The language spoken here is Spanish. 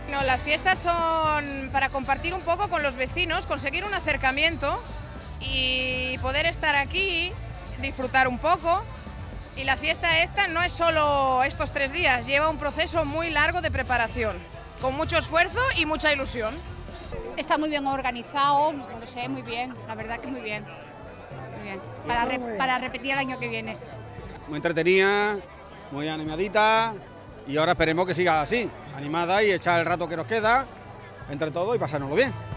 No, las fiestas son para compartir un poco con los vecinos, conseguir un acercamiento y poder estar aquí, disfrutar un poco. Y la fiesta esta no es solo estos 3 días, lleva un proceso muy largo de preparación, con mucho esfuerzo y mucha ilusión. Está muy bien organizado, no sé, muy bien, la verdad que muy bien. Muy bien. Para repetir el año que viene. Muy entretenida, muy animadita y ahora esperemos que siga así, animada y echar el rato que nos queda entre todos y pasárnoslo bien.